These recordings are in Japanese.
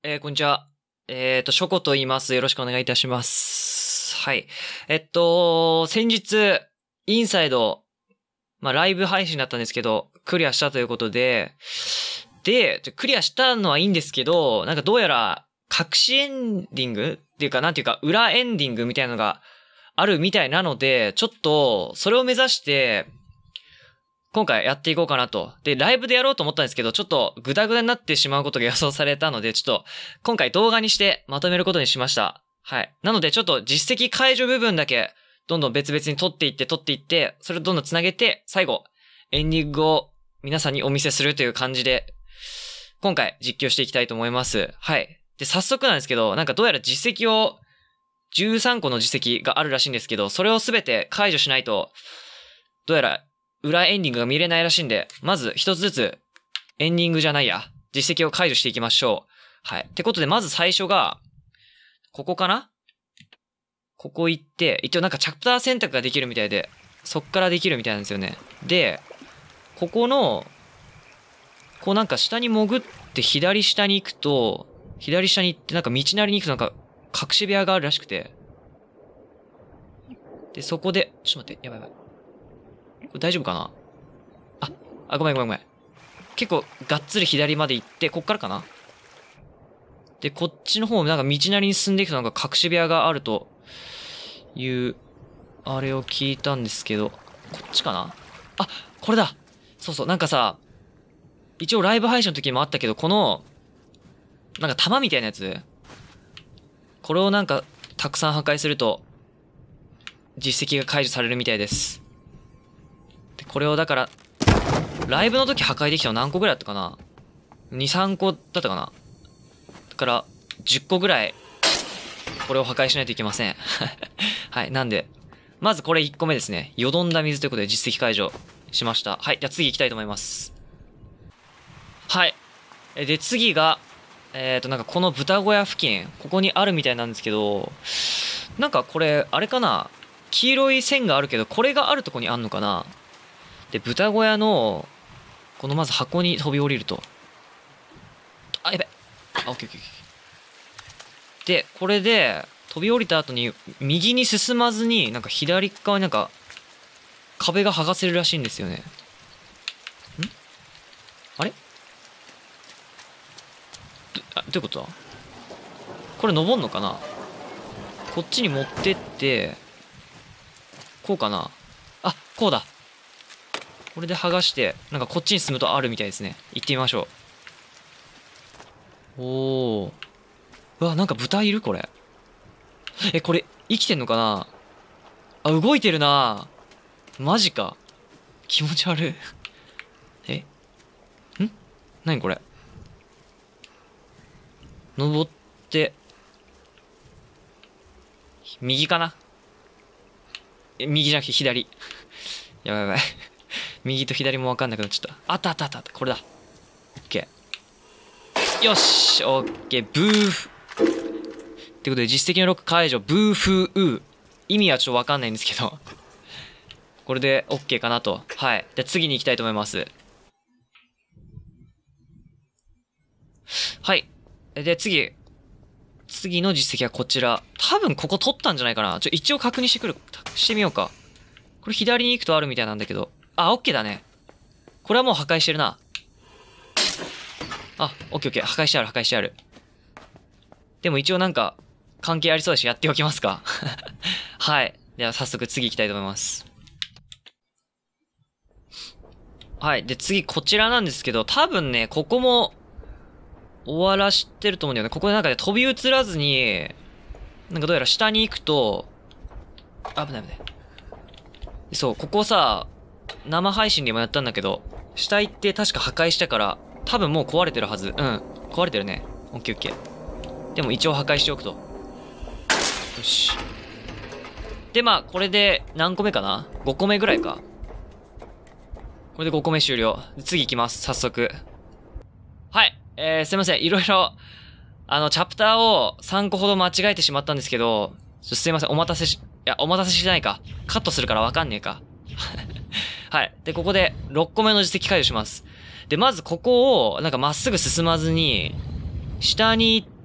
こんにちは。ショコと言います。よろしくお願いいたします。はい。先日、インサイド、ライブ配信だったんですけど、クリアしたということで、クリアしたのはいいんですけど、なんかどうやら、隠しエンディングっていうか、なんていうか、裏エンディングみたいなのがあるみたいなので、ちょっと、それを目指して、今回やっていこうかなと。で、ライブでやろうと思ったんですけど、ちょっとグダグダになってしまうことが予想されたので、ちょっと今回動画にしてまとめることにしました。はい。なのでちょっと実績解除部分だけどんどん別々に取っていって、それをどんどん繋げて、最後、エンディングを皆さんにお見せするという感じで、今回実況していきたいと思います。はい。で、早速なんですけど、なんかどうやら実績を、13個の実績があるらしいんですけど、それをすべて解除しないと、どうやら裏エンディングが見れないらしいんで、まず一つずつ、エンディングじゃないや、実績を解除していきましょう。はい。ってことで、まず最初が、ここかな？ここ行って、一応なんかチャプター選択ができるみたいで、そっからできるみたいなんですよね。で、ここの、こうなんか下に潜って左下に行くと、左下に行ってなんか道なりに行くとなんか隠し部屋があるらしくて。で、そこで、ちょっと待って、やばい。これ大丈夫かなごめん。結構がっつり左まで行って、こっからかなで、こっちの方なんか道なりに進んでいくとなんか隠し部屋があるという、あれを聞いたんですけど、こっちかなこれだそう、なんかさ、一応ライブ配信の時もあったけど、この、なんか弾みたいなやつこれをなんかたくさん破壊すると、実績が解除されるみたいです。で、これをだから、ライブの時破壊できたの何個ぐらいだったかな ?2、3個だったかなだから、10個ぐらい、これを破壊しないといけません。はい、なんで、まずこれ1個目ですね。よどんだ水ということで実績解除しました。はい、じゃあ次行きたいと思います。はい。で、次が、なんかこの豚小屋付近、ここにあるみたいなんですけど、なんかこれ、あれかな黄色い線があるけど、これがあるとこにあんのかなで、豚小屋の、このまず箱に飛び降りると。やべ。オッケー。で、これで、飛び降りた後に、右に進まずに、なんか左側になんか、壁が剥がせるらしいんですよね。あれどういうことだこれ登んのかなこっちに持ってって、こうかなこうだこれで剥がして、なんかこっちに進むとあるみたいですね。行ってみましょう。おー。うわ、なんか豚いるこれ。これ、生きてんのかな動いてるなマジか。気持ち悪い。何これ。登って、右かな右じゃなくて左。やばい。右と左もわかんなくなっちゃった。あった。これだ。オッケー。よしオッケー。ブーフ。ってことで実績のロック解除。ブーフー。意味はちょっとわかんないんですけど。これでオッケーかなと。はい。じゃあ次に行きたいと思います。はい。で、次の実績はこちら。多分ここ取ったんじゃないかな。一応確認してみようか。これ左に行くとあるみたいなんだけど。オッケーだね。これはもう破壊してるな。オッケー。破壊してある。でも一応なんか、関係ありそうだしやっておきますか。はい。では早速次行きたいと思います。はい。で、次こちらなんですけど、多分ね、ここも、終わらしてると思うんだよね。ここでなんかね、飛び移らずに、なんかどうやら下に行くと、危ない。そう、ここさ、生配信でもやったんだけど、下行って確か破壊したから、多分もう壊れてるはず。壊れてるね。オッケー。でも一応破壊しておくと。よし。で、これで何個目かな ?5 個目ぐらいか。これで5個目終了。次行きます。早速。はい。すいません。いろいろ、チャプターを3個ほど間違えてしまったんですけど、すいません。お待たせしないか。カットするからわかんねえか。はい。で、ここで6個目の実績解除します。で、まずここを、なんかまっすぐ進まずに、下に行っ 、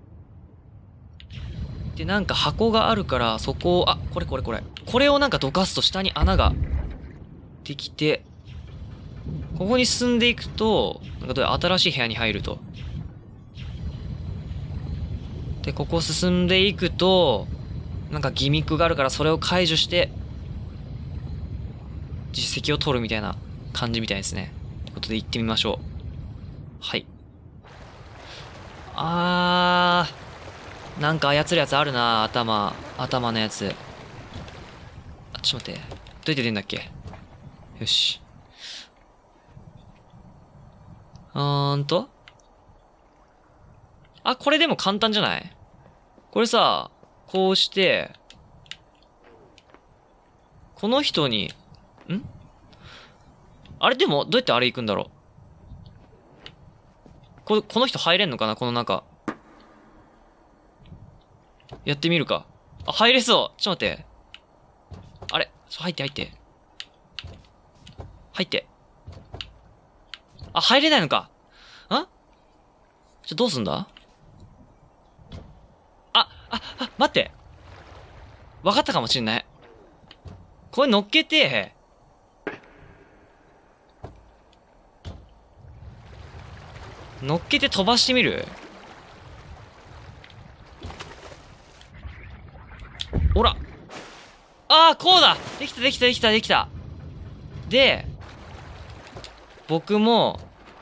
で、なんか箱があるから、そこを、あ、これ。これをなんかどかすと下に穴ができて、ここに進んでいくと、なんかどうやら新しい部屋に入ると。で、ここ進んでいくと、なんかギミックがあるからそれを解除して、実績を取るみたいな感じみたいですね。ということで行ってみましょう。はい。なんか操るやつあるな、頭のやつ。あ、ちょっと待って。どうやって出んだっけ？よし。あ、これでも簡単じゃない？これさ、こうして、この人に、あれでも、どうやってあれ行くんだろう？この人入れんのかな？この中。やってみるか。あ、入れそう。ちょっと待って。あれ？入って。入って。あ、入れないのか。どうすんだ？待って。わかったかもしんない。これ乗っけて、飛ばしてみる？ほら。こうだ！できた。で、僕も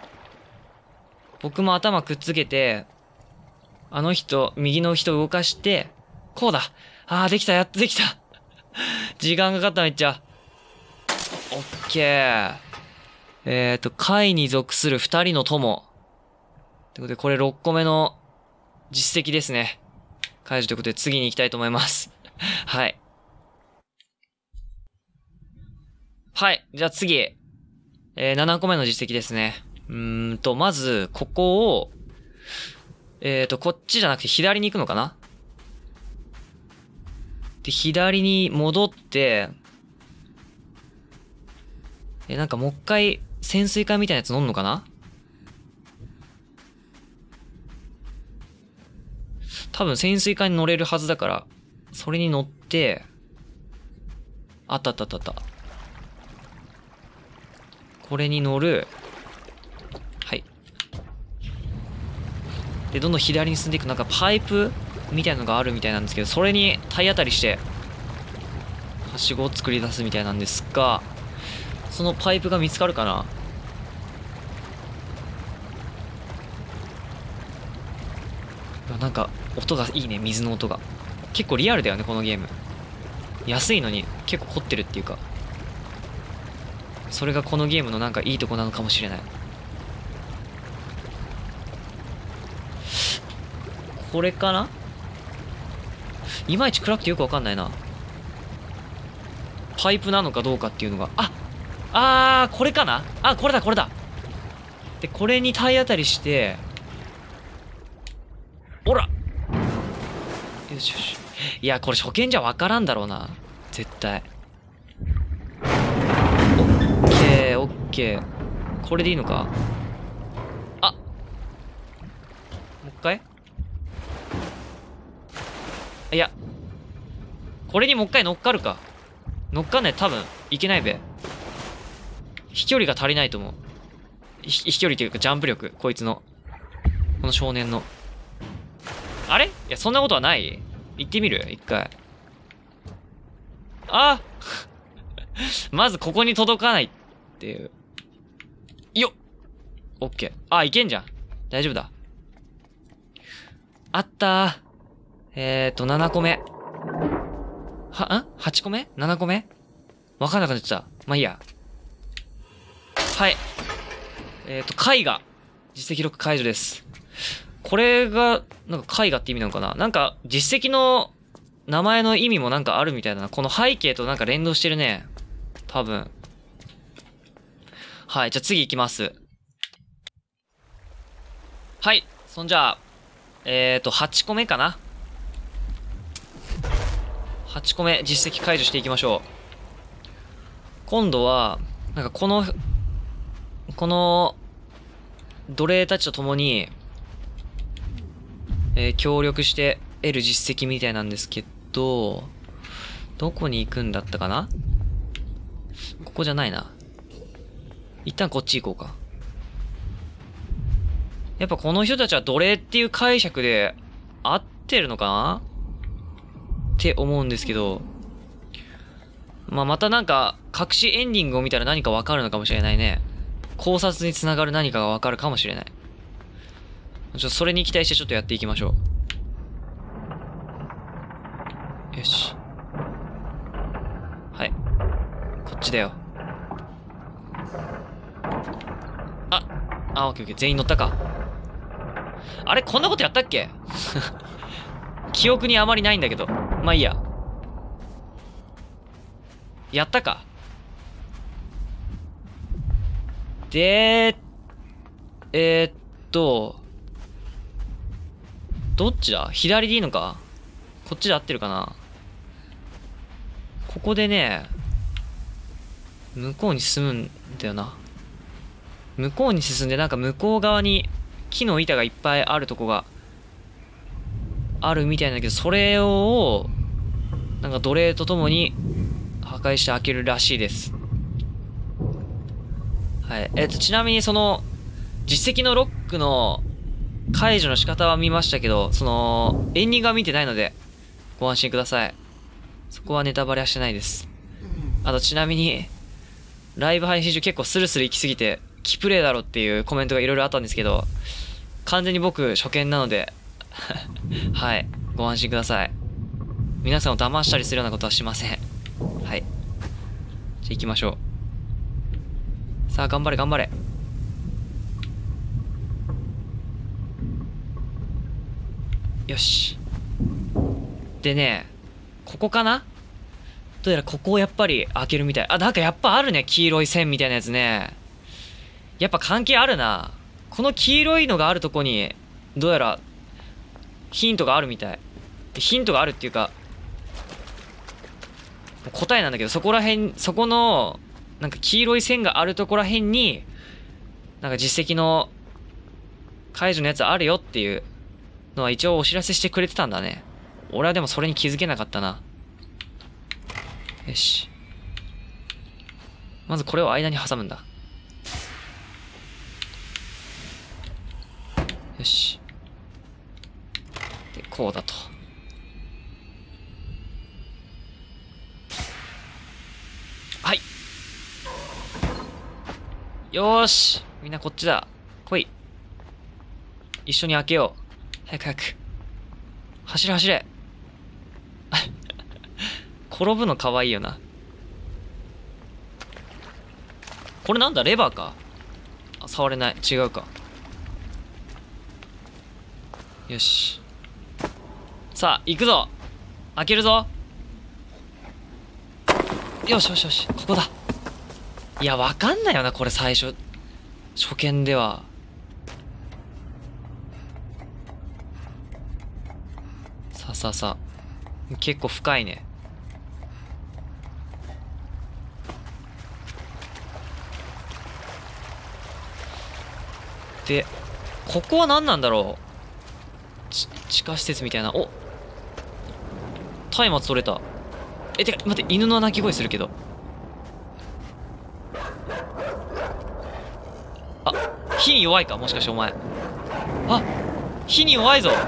頭くっつけて、右の人動かして、こうだ。できた、やっとできた。時間かかっためっちゃ。オッケー。会に属する2人の友。ということで、これ6個目の実績ですね。解除ということで次に行きたいと思います。はい。はい。じゃあ次。7個目の実績ですね。まず、ここを、こっちじゃなくて左に行くのかな？で、左に戻って、なんかもう一回潜水艦みたいなやつ乗んのかな？多分潜水艦に乗れるはずだから、それに乗って、あった。これに乗る。はい。で、どんどん左に進んでいく。なんかパイプみたいなのがあるみたいなんですけど、それに体当たりして、はしごを作り出すみたいなんですが、そのパイプが見つかるかな？なんか、音がいいね、水の音が。結構リアルだよね、このゲーム。安いのに結構凝ってるっていうか。それがこのゲームのなんかいいとこなのかもしれない。これかな？いまいち暗くてよくわかんないな。パイプなのかどうかっていうのが。これかな？これだ。で、これに体当たりして、おら！よし。いや、これ初見じゃわからんだろうな。絶対。オッケー。これでいいのか？もう一回？いや。これにもう一回乗っかるか。乗っかんないと多分、いけないべ。飛距離が足りないと思う。飛距離というかジャンプ力。こいつの。この少年の。あれ？いや、そんなことはない？行ってみる？一回。まずここに届かないっていう。よっ！オッケー。いけんじゃん。大丈夫だ。あったー。7個目。8個目？ 7 個目？わかんなくなっちゃった。まあいいや。はい。絵画。実績6解除です。これが、なんか絵画って意味なのかな？なんか、実績の名前の意味もなんかあるみたいだな。この背景となんか連動してるね。多分。はい、じゃあ次行きます。はい、そんじゃあ、8個目かな。8個目、実績解除していきましょう。今度は、なんかこの、奴隷たちと共に、 協力して得る実績みたいなんですけど、どこに行くんだったかな？ここじゃないな。一旦こっち行こうか。やっぱこの人たちは奴隷っていう解釈で合ってるのかなって思うんですけど、まあ、またなんか隠しエンディングを見たら何かわかるのかもしれないね。考察につながる何かがわかるかもしれない。それに期待してちょっとやっていきましょう。よし。はい。こっちだよ。オッケーオッケー。全員乗ったか。あれこんなことやったっけ記憶にあまりないんだけど。まあいいや。やったか。で、どっちだ？左でいいのか？こっちで合ってるかな？ここでね、向こうに進むんだよな。向こうに進んで、なんか向こう側に木の板がいっぱいあるとこがあるみたいなんだけど、それを、なんか奴隷とともに破壊して開けるらしいです。はい。ちなみにその、実績のロックの解除の仕方は見ましたけど、その、エンディングは見てないので、ご安心ください。そこはネタバレはしてないです。あとちなみに、ライブ配信中結構スルスル行き過ぎて、キプレイだろっていうコメントがいろいろあったんですけど、完全に僕初見なので、はい。ご安心ください。皆さんを騙したりするようなことはしません。はい。じゃあ行きましょう。さあ、頑張れ頑張れ。よし。でね、ここかな？どうやらここをやっぱり開けるみたい。なんかやっぱあるね。黄色い線みたいなやつね。やっぱ関係あるな。この黄色いのがあるとこに、どうやら、ヒントがあるみたい。ヒントがあるっていうか、答えなんだけど、そこの、なんか黄色い線があるとこら辺に、なんか実績の解除のやつあるよっていうのは一応お知らせしてくれてたんだね。俺はでもそれに気づけなかったな。よし。まずこれを間に挟むんだ。よし。で、こうだと。はい。よーし。みんなこっちだ。来い。一緒に開けよう。早く早く。走れ走れ。転ぶのかわいいよな。これなんだ？レバーか。触れない。違うか。よし。さあ、行くぞ。開けるぞ。よしよしよし。ここだ。いや、わかんないよな、これ最初。初見では。さあさあさあ。結構深いね。で、ここは何なんだろう？地下施設みたいな。お、松明取れた。てか、待って、犬の鳴き声するけど。火に弱いかもしかしてお前。火に弱いぞ。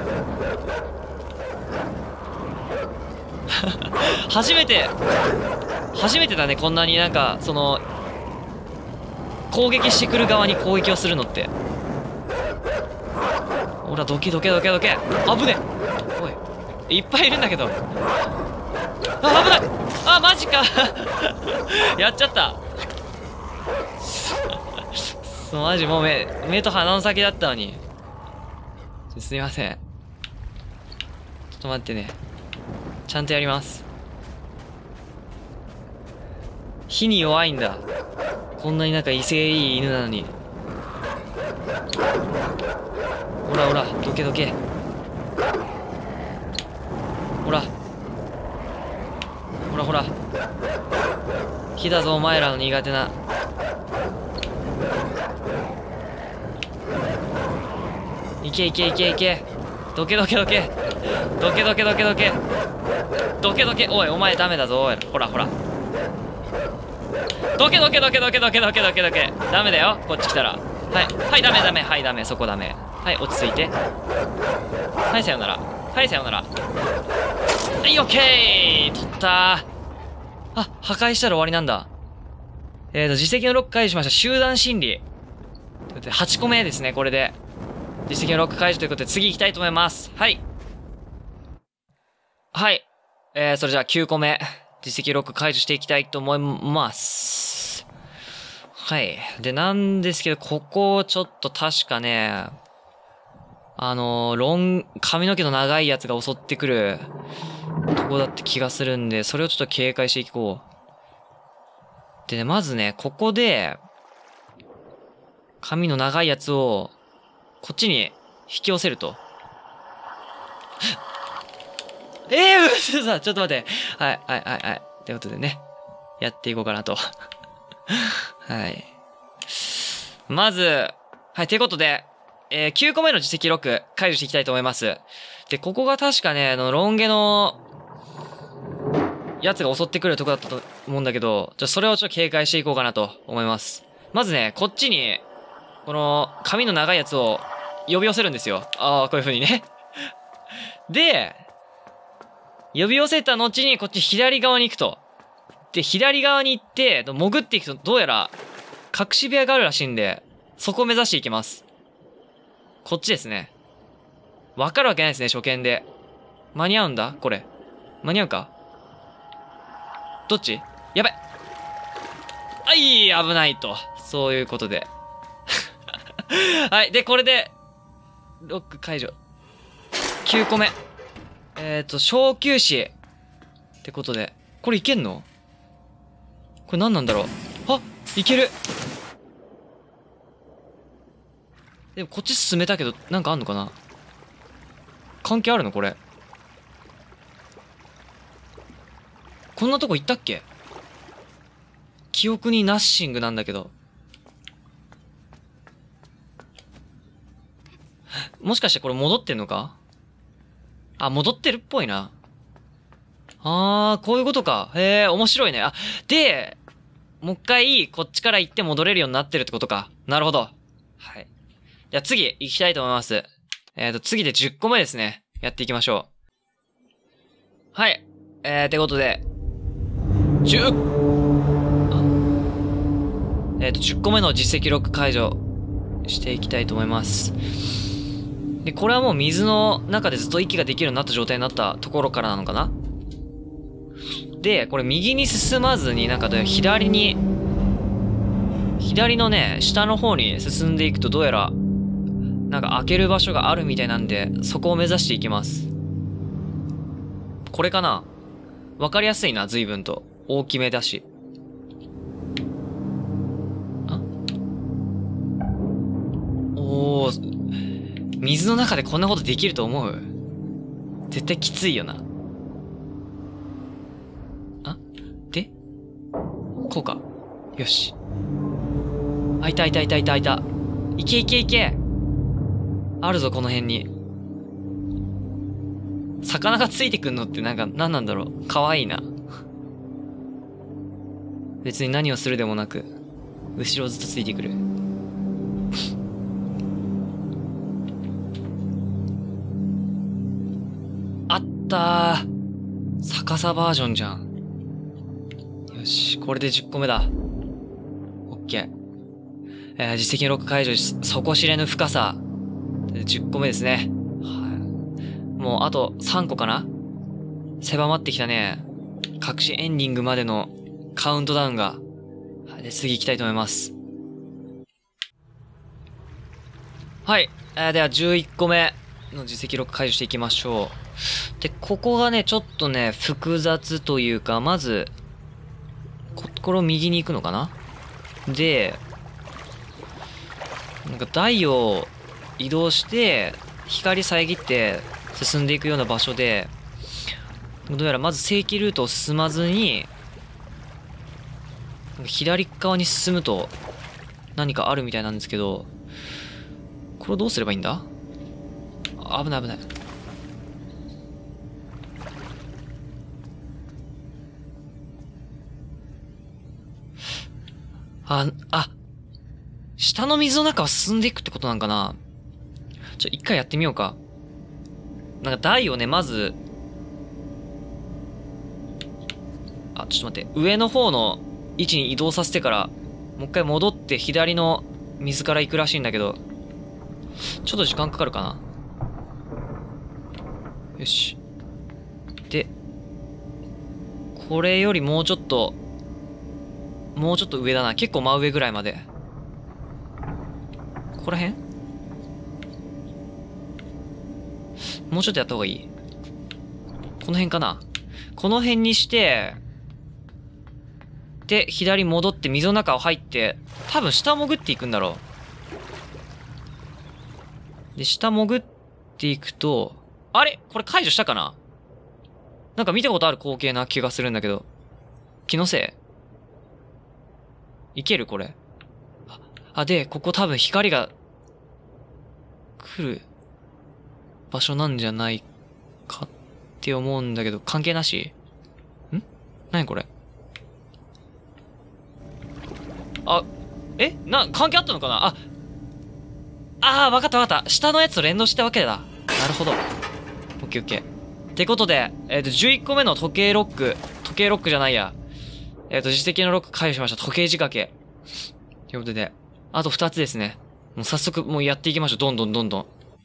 初めてだね、こんなになんか、その、攻撃してくる側に攻撃をするのって。ほら、どけどけどけどけ。危ねえ。おい。いっぱいいるんだけど。危ない。マジか。やっちゃった。マジもう目と鼻の先だったのに。すいません。ちょっと待ってね。ちゃんとやります。火に弱いんだ。こんなになんか威勢いい犬なのに。ほらほら、どけどけ。ほら。ほらほら。火だぞ、お前らの苦手な。いけいけいけいけ。 どけどけどけ。どけどけどけどけ。どけどけ。おい、お前ダメだぞ。ほらほら。どけどけどけどけどけどけどけどけ。ダメだよ。こっち来たら。はい。はい、ダメダメ。はい、ダメ。そこダメ。はい、落ち着いて。はい、さよなら。はい、さよなら。はい、オッケー取ったー。あ、破壊したら終わりなんだ。実績のロック解除しました。集団心理。ということで、8個目ですね、これで。実績のロック解除ということで、次行きたいと思います。はい。はい。それじゃあ9個目。実績ロック解除していきたいと思います。はい。で、なんですけど、ここ、ちょっと確かね、髪の毛の長いやつが襲ってくるとこだって気がするんで、それをちょっと警戒していこう。でね、まずね、ここで、髪の長いやつを、こっちに引き寄せると。嘘さ、ちょっと待って。はい。ということでね、やっていこうかなと。はい。まず、はい、ということで、9個目の実績ロック解除していきたいと思います。で、ここが確かね、ロン毛の、やつが襲ってくるとこだったと思うんだけど、それをちょっと警戒していこうかなと思います。まずね、こっちに、この、髪の長いやつを呼び寄せるんですよ。ああ、こういう風にね。で、呼び寄せた後にこっち左側に行くと。で、左側に行って、潜っていくと、どうやら、隠し部屋があるらしいんで、そこを目指していきます。こっちですね。わかるわけないですね、初見で。間に合うんだこれ。間に合うかどっちやばい。あい、危ないと。そういうことで。はい。で、これで、ロック解除。9個目。小休止。ってことで。これいけんのこれ何なんだろうあ、いける。でもこっち進めたけど、なんかあんのかな関係あるのこれ。こんなとこ行ったっけ記憶にナッシングなんだけど。もしかしてこれ戻ってんのかあ、戻ってるっぽいな。あー、こういうことか。へえ、面白いね。あ、で、もう一回、こっちから行って戻れるようになってるってことか。なるほど。はい。じゃあ次、行きたいと思います。次で10個目ですね。やっていきましょう。はい。ってことで、10個目の実績ロック解除していきたいと思います。で、これはもう水の中でずっと息ができるようになった状態になったところからなのかなで、これ右に進まずになんか左のね、下の方に進んでいくとどうやら、なんか開ける場所があるみたいなんで、そこを目指していきます。これかなわかりやすいな、随分と。大きめだし。おー、水の中でこんなことできると思う絶対きついよな。でこうか。よし。あ、いた。いけいけあるぞ、この辺に。魚がついてくんのってなんなんだろう。かわいいな。別に何をするでもなく、後ろをずっとついてくる。あったー。逆さバージョンじゃん。よし、これで10個目だ。オッケー。実績のロック解除し、底知れぬ深さ。10個目ですね。もうあと3個かな狭まってきたね。隠しエンディングまでのカウントダウンが。で、次行きたいと思います。はい。では11個目の実績ロック解除していきましょう。で、ここがね、ちょっとね、複雑というか、まず、これを右に行くのかなで、なんか台を移動して、光遮って進んでいくような場所で、どうやらまず正規ルートを進まずに、左側に進むと何かあるみたいなんですけど、これをどうすればいいんだ危ない。 下の水の中は進んでいくってことなんかな。一回やってみようか。なんか台をね、まず、ちょっと待って。上の方の位置に移動させてから、もう一回戻って左の水から行くらしいんだけど、ちょっと時間かかるかな。よし。で、これよりもうちょっと上だな。結構真上ぐらいまで。ここら辺？もうちょっとやった方がいい？この辺かな？この辺にして、で、左戻って水の中を入って、多分下潜っていくんだろう。で、下潜っていくと、あれこれ解除したかな？なんか見たことある光景な気がするんだけど。気のせい？いけるこれ。で、ここ多分光が来る場所なんじゃないかって思うんだけど、関係なし？何これ？関係あったのかな？わかったわかった。下のやつと連動したわけだ。なるほど。オッケーオッケー。ってことで、11個目の時計ロックじゃないや。自責のロック解除しました。時計仕掛け。ということで、あと2つですね。もう早速、もうやっていきましょう。どんどん。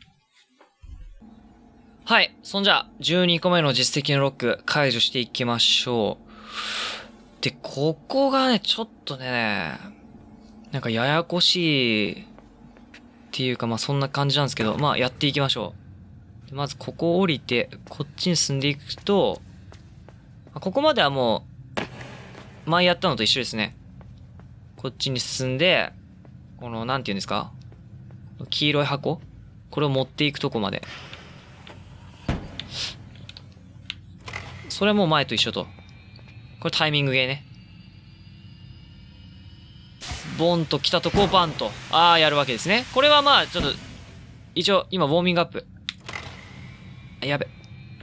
はい。そんじゃ、12個目の実績のロック解除していきましょう。で、ここがね、ちょっとね、なんかややこしいっていうか、まあそんな感じなんですけど、まあやっていきましょう。でまずここを降りて、こっちに進んでいくと、ここまではもう、前やったのと一緒ですね。こっちに進んで、この、なんて言うんですか？黄色い箱？これを持っていくとこまで。それも前と一緒と。これタイミングゲーね。ボンと来たとこをバンと。やるわけですね。これはまあ、ちょっと、一応、今、ウォーミングアップ。やべ。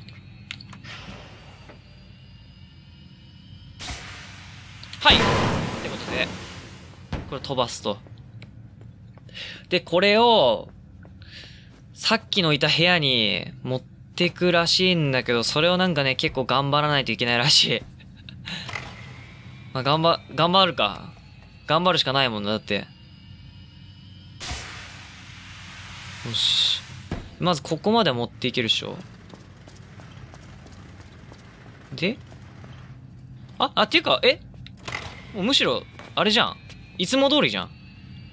はいってことで、これ飛ばすと。で、これを、さっきのいた部屋に持ってくらしいんだけど、それをなんかね、結構頑張らないといけないらしい。まあ、頑張るか。頑張るしかないもんな、だって。よし。まずここまで持っていけるでしょ。でっていうか、もうむしろ、あれじゃん。いつも通りじゃん。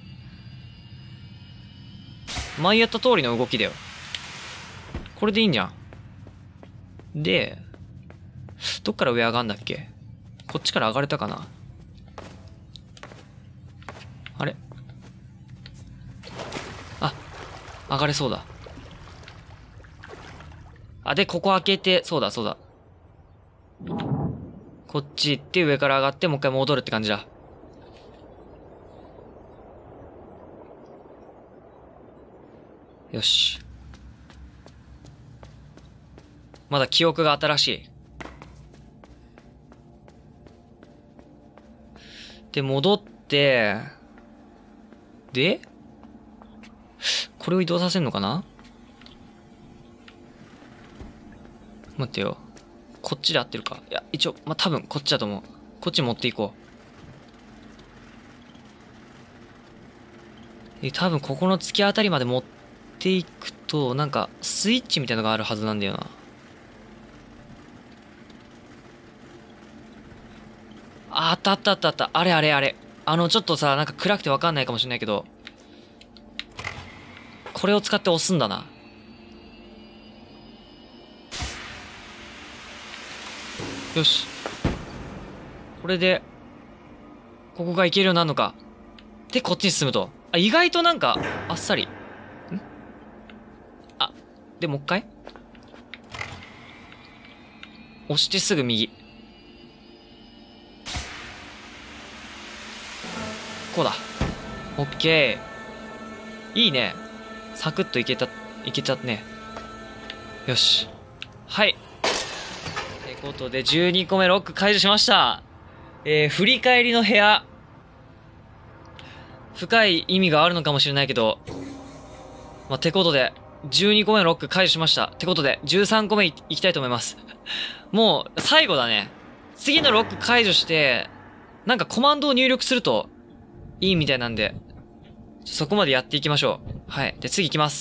前やった通りの動きだよ。これでいいんじゃん。で、どっから上上がんだっけ？こっちから上がれたかな？あれ？上がれそうだ。で、ここ開けて、そうだ。こっち行って上から上がってもう一回戻るって感じだ。よし。まだ記憶が新しい。で、戻って、で、これを移動させんのかな？待ってよ。こっちで合ってるか？いや、一応、多分こっちだと思う。こっち持っていこう。多分ここの突き当たりまで持っていくと、なんか、スイッチみたいなのがあるはずなんだよな。あった。あれ。ちょっとさ、なんか暗くてわかんないかもしれないけど、これを使って押すんだな。よし。これで、ここが行けるようになるのか。で、こっちに進むと。意外となんか、あっさり。で、もう一回押してすぐ右。こうだ。オッケー。いいね。サクッといけちゃったね。よし。はい。ってことで、12個目ロック解除しました。振り返りの部屋。 深い意味があるのかもしれないけど、まあ、てことで、12個目のロック解除しました。ってことで、13個目いきたいと思います。もう、最後だね。次のロック解除して、なんかコマンドを入力すると、いいみたいなんで、そこまでやっていきましょう。はい。で、次行きます。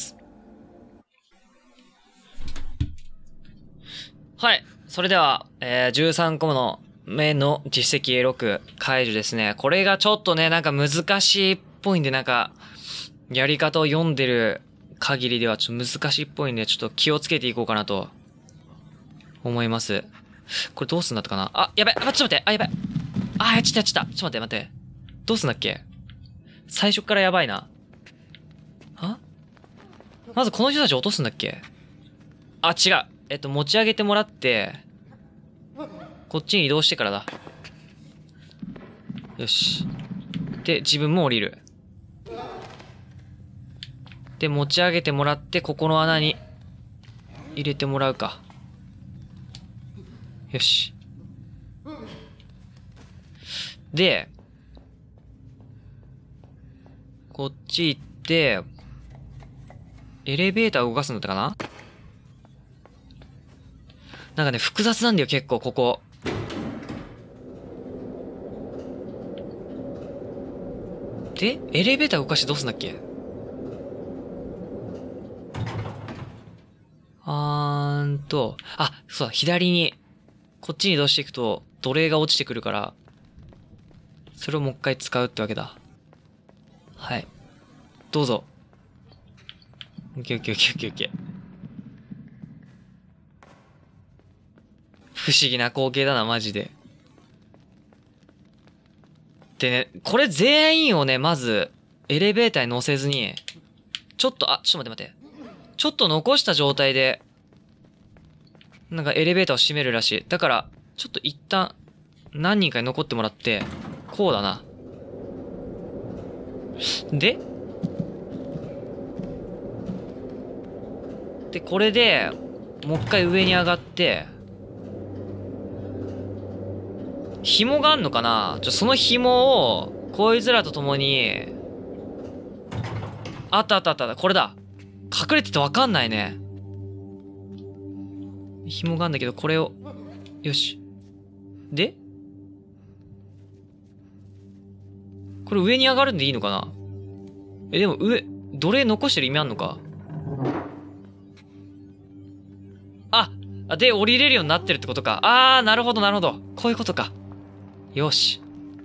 はい。それでは、13個目の実績 A6 解除ですね。これがちょっとね、なんか難しいっぽいんで、なんか、やり方を読んでる限りではちょっと難しいっぽいんで、ちょっと気をつけていこうかなと、思います。これどうすんだったかなあ、やべ、ちょっと待って、あ、やべ。あ、やっちゃった。ちょっと待って。どうすんだっけ最初からやばいな。まずこの人たち落とすんだっけあ、違う。持ち上げてもらって、こっちに移動してからだ。よし。で、自分も降りる。で、持ち上げてもらって、ここの穴に入れてもらうか。よし。で、こっち行って、エレベーターを動かすんだったかな？なんかね、複雑なんだよ、結構、ここ。で、エレベーター動かしてどうすんだっけ？そうだ、左に、こっちに移動していくと、奴隷が落ちてくるから、それをもう一回使うってわけだ。はい。どうぞ。オッケーオッケーオッケーオッケーオッケー。不思議な光景だな、マジで。でね、これ全員をね、まず、エレベーターに乗せずに、ちょっと待って。ちょっと残した状態で、なんかエレベーターを閉めるらしい。だから、ちょっと一旦、何人かに残ってもらって、こうだな。で、これで、もう一回上に上がって、紐があんのかな？その紐を、こいつらと共に、あった、これだ。隠れててわかんないね。紐があんだけど、これを、よし。でこれ上に上がるんでいいのかな？でも奴隷残してる意味あんのか？で、降りれるようになってるってことか。なるほど。こういうことか。よし。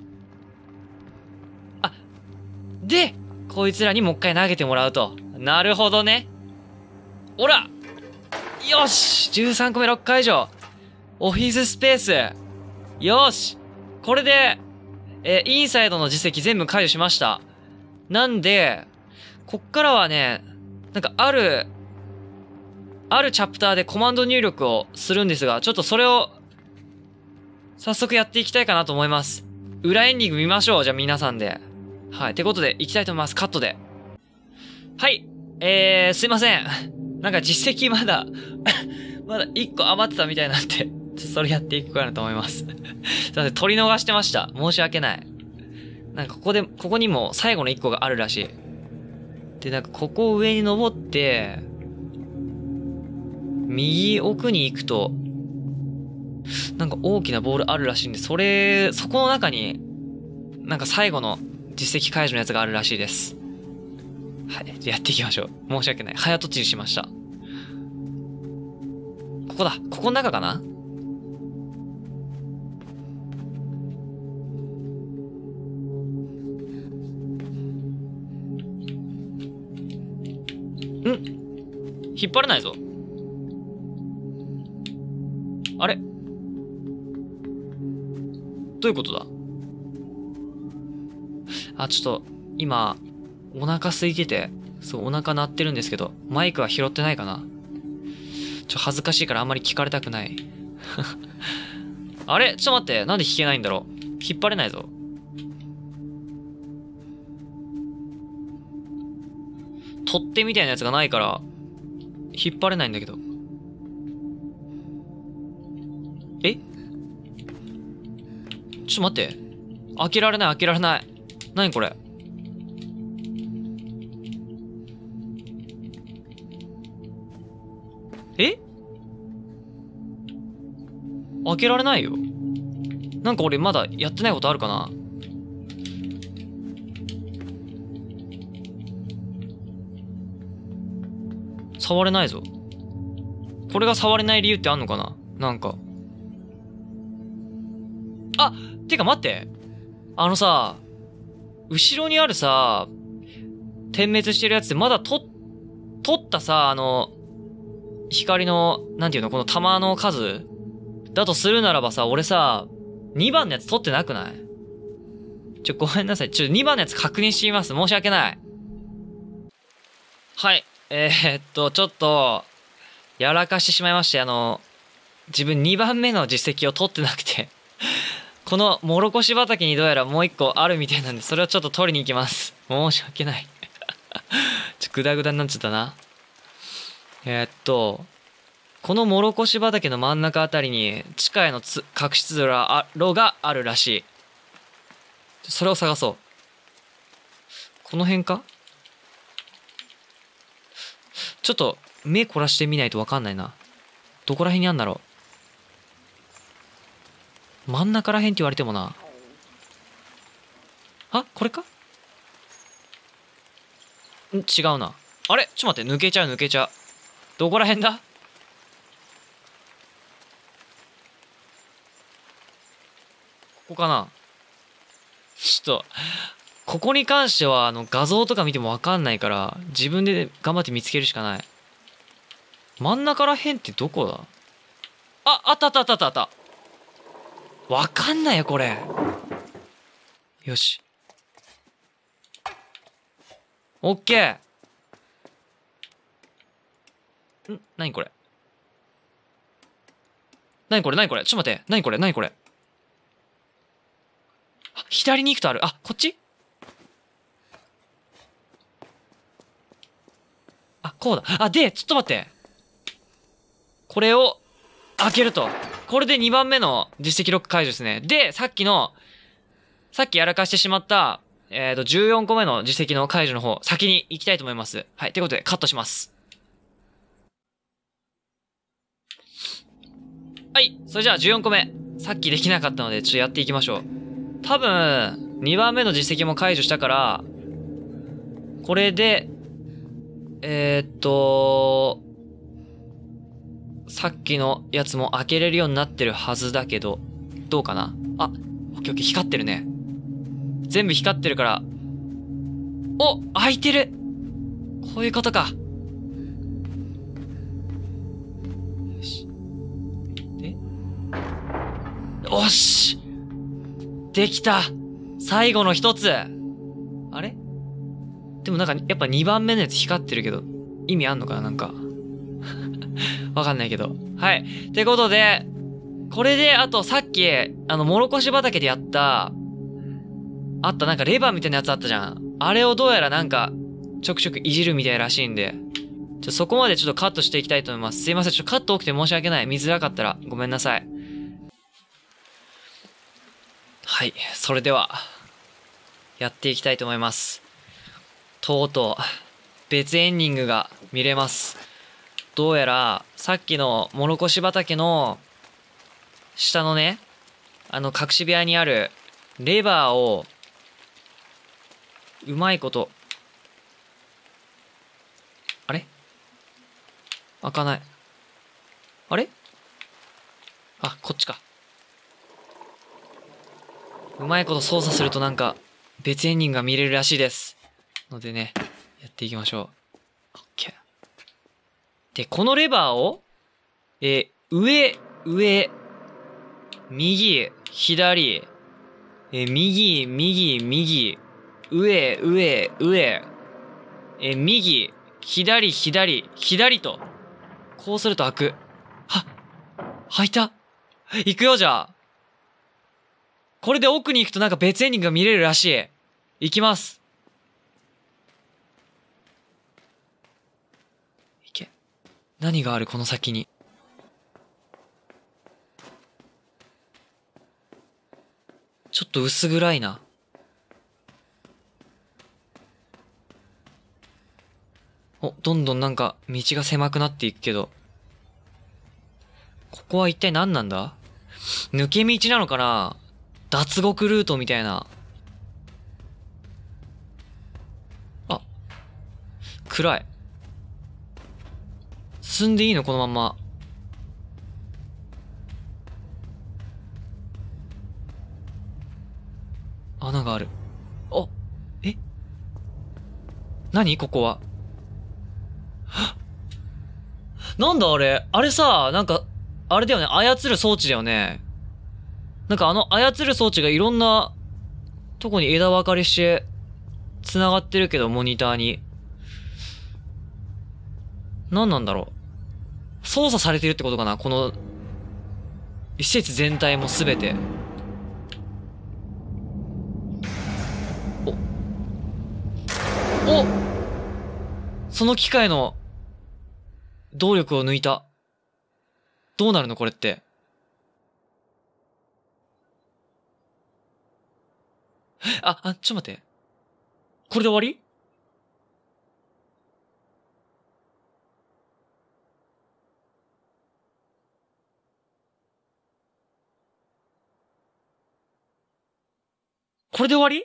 で、こいつらにもう一回投げてもらうと。なるほどね。おら！よし !13 個目ロック解除。オフィススペース。よしこれで、インサイドの実績全部解除しました。なんで、こっからはね、なんかあるチャプターでコマンド入力をするんですが、ちょっとそれを、早速やっていきたいかなと思います。裏エンディング見ましょう。じゃあ皆さんで。はい。ってことで、行きたいと思います。カットで。はい。すいません。なんか実績まだまだ1個余ってたみたいなんでそれやっていくかなと思います。すいません。取り逃してました。申し訳ない。なんかここにも最後の1個があるらしい。で、なんかここを上に登って、右奥に行くと、なんか大きなボールあるらしいんで、そこの中に、なんか最後の実績解除のやつがあるらしいです。はい。じゃあやっていきましょう。申し訳ない。早とちりしました。ここだ。ここの中かな？引っ張れないぞ。あれ？どういうことだ？ちょっと、今、お腹空いてて、そう、お腹鳴ってるんですけど、マイクは拾ってないかな？恥ずかしいからあんまり聞かれたくない。あれ？ちょっと待って、なんで弾けないんだろう？引っ張れないぞ。取っ手みたいなやつがないから、引っ張れないんだけど。え？ちょっと待って。開けられない。何これ。 え？開けられないよ。なんか俺まだやってないことあるかな？触れないぞ。これが触れない理由ってあんのかな？なんか。あ、てか待って。あのさ、後ろにあるさ、点滅してるやつってまだ取ったさ、光の、なんていうの、この弾の数だとするならばさ、俺さ、2番のやつ取ってなくない？ごめんなさい。2番のやつ確認してみます。申し訳ない。はい。ちょっと、やらかしてしまいまして、自分2番目の実績を取ってなくてこのもろこし畑にどうやらもう1個あるみたいなんで、それをちょっと取りに行きます。申し訳ないグダグダになっちゃったな。このもろこし畑の真ん中あたりに地下への隠し通路があるらしい。それを探そう。この辺か？ちょっと目凝らしてみないとわかんないな。どこら辺にあんだろう。真ん中ら辺って言われてもな。あ、これか？違うな。あれちょっと待って、抜けちゃう。どこら辺だ？ここかな？ちょっと、ここに関しては画像とか見てもわかんないから、自分で頑張って見つけるしかない。真ん中ら辺ってどこだ？あった。わかんないよ、これ。よし。オッケー。なにこれ。ちょっと待って。なにこれ。左に行くとある。あ、こっち？あ、こうだ。あ、で、ちょっと待って。これを開けると。これで2番目の実績ロック解除ですね。で、さっきやらかしてしまった、14個目の実績の解除の方、先に行きたいと思います。はい。ということで、カットします。はい。それじゃあ14個目。さっきできなかったので、ちょっとやっていきましょう。多分、2番目の実績も解除したから、これで、さっきのやつも開けれるようになってるはずだけど、どうかな？あ、オッケー、光ってるね。全部光ってるから、お、開いてる！こういうことか。よし。で、おし！できた！最後の一つ！あれ？でもなんか、やっぱ2番目のやつ光ってるけど、意味あんのかな？なんか。わかんないけど。はい。ってことで、これで、あとさっき、もろこし畑でやった、なんかレバーみたいなやつあったじゃん。あれをどうやらなんか、ちょくちょくいじるみたいらしいんで、そこまでちょっとカットしていきたいと思います。すいません。カット多くて申し訳ない。見づらかったらごめんなさい。はい。それでは、やっていきたいと思います。とうとう、別エンディングが見れます。どうやら、さっきのもろこし畑の、下のね、隠し部屋にある、レバーを、うまいこと、あれ？開かない。あれ？あ、こっちか。うまいこと操作するとなんか、別エンディングが見れるらしいです。のでね、やっていきましょう。OK。で、このレバーを、上、右、左、右、上、右、左と、こうすると開く。開いた。行くよ、じゃあ。これで奥に行くとなんか別エンディングが見れるらしい。行きます。行け。何があるこの先に。ちょっと薄暗いな。どんどんなんか道が狭くなっていくけど。 ここは一体何なんだ？抜け道なのかな？脱獄ルートみたいな。あ、暗い。進んでいいのこのまんま。穴がある。あ、え？何ここは。なんだあれ？あれさ、なんか、あれだよね。操る装置だよね。なんか操る装置がいろんなとこに枝分かれして、繋がってるけど、モニターに。何なんだろう。操作されてるってことかなこの、施設全体もすべて。おその機械の、動力を抜いた。どうなるのこれって。ちょっと待って。これで終わり？これで終わり？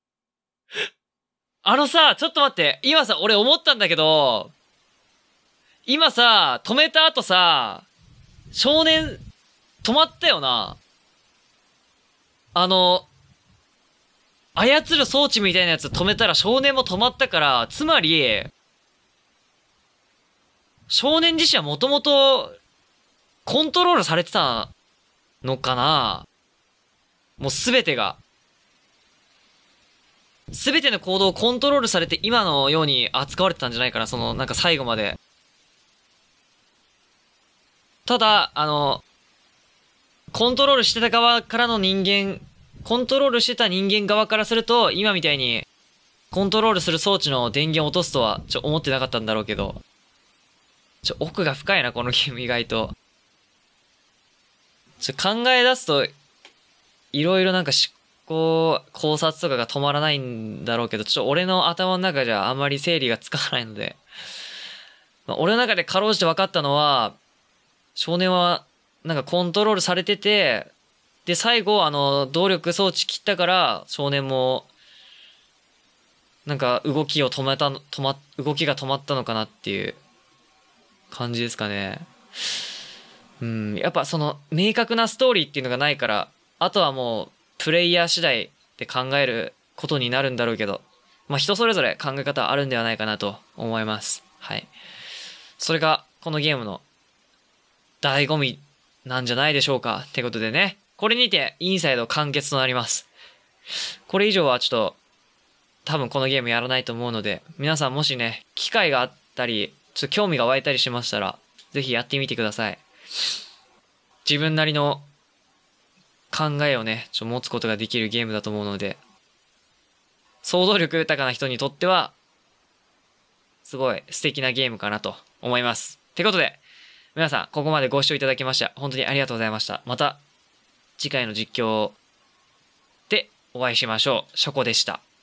ちょっと待って。今さ、俺思ったんだけど、今さ、止めた後さ、少年、止まったよな。操る装置みたいなやつ止めたら少年も止まったから、つまり、少年自身はもともと、コントロールされてたのかな？もうすべてが。すべての行動をコントロールされて今のように扱われてたんじゃないかな、なんか最後まで。ただ、コントロールしてた側からの人間、コントロールしてた人間側からすると、今みたいに、コントロールする装置の電源を落とすとは、思ってなかったんだろうけど。奥が深いな、このゲーム意外と。考え出すと、いろいろなんか考察とかが止まらないんだろうけど、俺の頭の中じゃあんまり整理がつかないので。俺の中でかろうじて分かったのは、少年は、なんかコントロールされてて、で、最後、動力装置切ったから、少年も、なんか動きが止まったのかなっていう感じですかね。やっぱ明確なストーリーっていうのがないから、あとはもう、プレイヤー次第で考えることになるんだろうけど、人それぞれ考え方あるんではないかなと思います。はい。それが、このゲームの、醍醐味なんじゃないでしょうか。ってことでね、これにてインサイド完結となります。これ以上は多分このゲームやらないと思うので、皆さんもしね、機会があったり、興味が湧いたりしましたら、ぜひやってみてください。自分なりの考えをね、持つことができるゲームだと思うので、想像力豊かな人にとっては、すごい素敵なゲームかなと思います。ってことで、皆さん、ここまでご視聴いただきました。本当にありがとうございました。また、次回の実況でお会いしましょう。ショコでした。